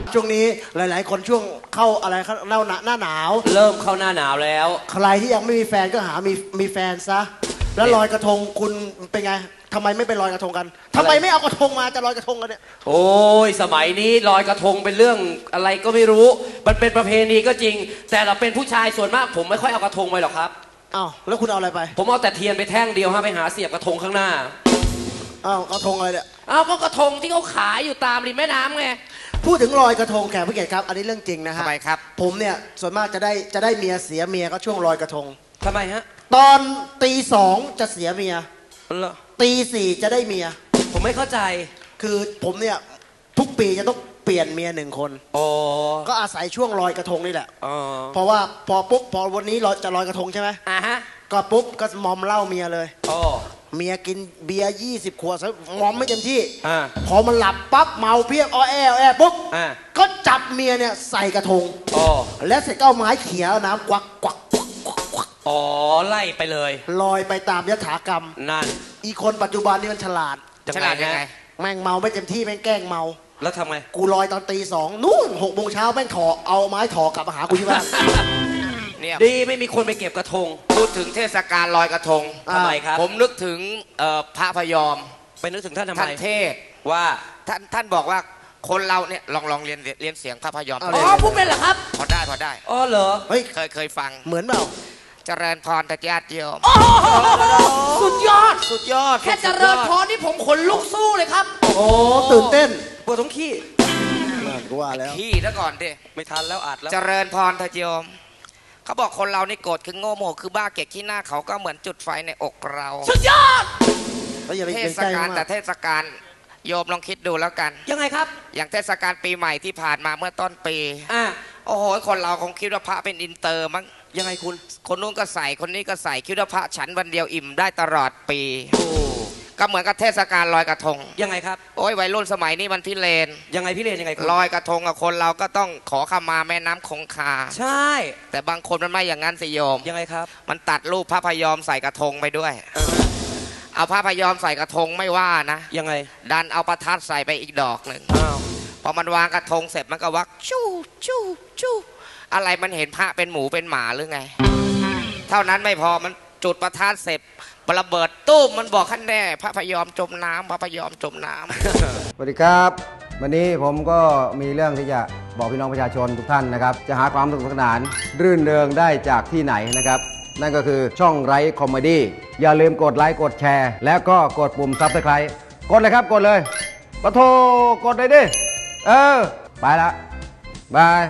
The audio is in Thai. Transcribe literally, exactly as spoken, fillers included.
ช่วงนี้หลายๆคนช่วงเข้าอะไรหน้าหน้าหนาวเริ่มเข้าหน้าหนาวแล้วใครที่ยังไม่มีแฟนก็หามีมีแฟนซะแล้วลอยกระทงคุณเป็นไงทำไมไม่ไปลอยกระทงกันทำไมไม่เอากระทงมาจะลอยกระทงกันเนี่ยโอ้ยสมัยนี้ลอยกระทงเป็นเรื่องอะไรก็ไม่รู้มันเป็นประเพณีก็จริงแต่เราเป็นผู้ชายส่วนมากผมไม่ค่อยเอากระทงไปหรอกครับอ้าวแล้วคุณเอาอะไรไปผมเอาแต่เทียนไปแท่งเดียวฮะไปหาเสียบกระทงข้างหน้าอ้าวกระทงอะไรเนี่ยอ้าวก็กระทงที่เขาขายอยู่ตามริมแม่น้ำไงพูดถึงลอยกระทงแขกผู้เกียรติครับอันนี้เรื่องจริงนะฮะทำไมครับผมเนี่ยส่วนมากจะได้จะได้เมียเสียเมียก็ช่วงลอยกระทงทำไมฮะตอนตีสองจะเสียเมียตีสี่จะได้เมียผมไม่เข้าใจคือผมเนี่ยทุกปีจะต้องเปลี่ยนเมียหนึ่งคนอ๋อก็อาศัยช่วงลอยกระทงนี่แหละอ๋อเพราะว่าพอปุ๊บพอวันนี้เราจะลอยกระทงใช่ไหมอ่าฮะก็ปุ๊บก็มอมเหล้าเมียเลยอ๋อเมียกินเบียร์ยี่สิบขวดมอมไม่เต็มที่อ่าพอมันหลับปั๊บเมาเพี้ยอ้อแอแอปุ๊บอ่าก็จับเมียเนี่ยใส่กระทงอ๋อแล้วเสร็จก็เอาไม้เขี่ยน้ำกวักกวักอ๋อไล่ไปเลยลอยไปตามยถากรรมนั่นอีคนปัจจุบันนี่มันฉลาดฉลาดยังไงแม่งเมาไม่เต็มที่แม่งแกล้งเมาแล้วทำไงกูลอยตอนตีสองนู่นหกโมงเช้าแม่งถอเอาไม้ถอกลับมาหากูที่บ้านดีไม่มีคนไปเก็บกระทงพูดถึงเทศกาลลอยกระทงทำไมครับผมนึกถึงพระพยอมไปนึกถึงท่านทำไมท่านเทศว่าท่านท่านบอกว่าคนเราเนี่ยลองลองเรียนเรียนเสียงพระพยอมอ๋อพูดเป็นเหรอครับพอได้พอได้อ๋อเหรอเฮ้ยเคยเคยฟังเหมือนเปล่าเจริญพรตะญาติโยมสุดยอดสุดยอดแค่เจริญพรนี่ผมขนลุกสู้เลยครับโอ้ตื่นเต้นปวดท้องขี้กูว่าแล้วขี้ซะก่อนดิไม่ทันแล้วอัดแล้วเจริญพรตะโยมเขาบอกคนเรานี่โกรธคือโง่โมคือบ้าเก็บขี้หน้าเขาก็เหมือนจุดไฟในอกเราสุดยอดเทศกาลแต่เทศกาลโยมลองคิดดูแล้วกันยังไงครับอย่างเทศกาลปีใหม่ที่ผ่านมาเมื่อต้นปีอ่าโอ้โหคนเราคงคิดว่าพระเป็นอินเตอร์มั้งยังไงคุณคนนู้นก็ใส่คนนี้ก็ใส่คิดว่าพระฉันวันเดียวอิ่มได้ตลอดปีก็เหมือนกับเทศกาลลอยกระทงยังไงครับโอ้ยวัยรุ่นสมัยนี้มันพิเรนยังไงพิเรนยังไงลอยกระทงกับคนเราก็ต้องขอขมาแม่น้ำคงคาใช่แต่บางคนมันไม่อย่างนั้นสิโยมยังไงครับมันตัดรูปพระพยอมใส่กระทงไปด้วยเอาพระพยอมใส่กระทงไม่ว่านะยังไงดันเอาประทัดใส่ไปอีกดอกหนึ่งพอมันวางกระทงเสร็จมันก็วักชู้ชู้ชู้อะไรมันเห็นพระเป็นหมูเป็นหมาหรือไงเท่านั้นไม่พอมันจุดประทัดเสร็จระเบิดตู้มมันบอกขั้นแน่พระพยอมจมน้ำพระพยอมจมน้ำ สวัสดีครับวันนี้ผมก็มีเรื่องที่จะบอกพี่น้องประชาชนทุกท่านนะครับจะหาความสนุกสนานรื่นเริงได้จากที่ไหนนะครับนั่นก็คือช่องไร้คอมเมดี้อย่าลืมกดไลค์กดแชร์แล้วก็กดปุ่มซับสไครต์กดเลยครับกดเลยปะโทกดเลยดิเออไปละบาย